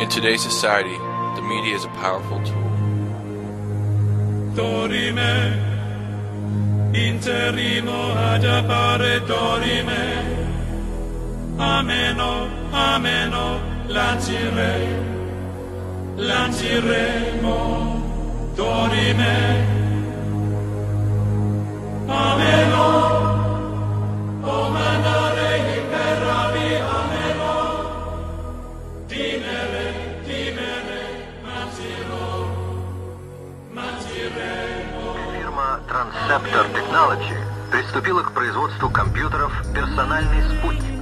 In today's society, the media is a powerful tool. Dorime, interimo ad appare dorime, ameno, ameno, lanciremo, dorime, ameno, o mandare imperavi, ameno, dimere, Фирма Transceptor Technology приступила к производству компьютеров «Персональный спутник».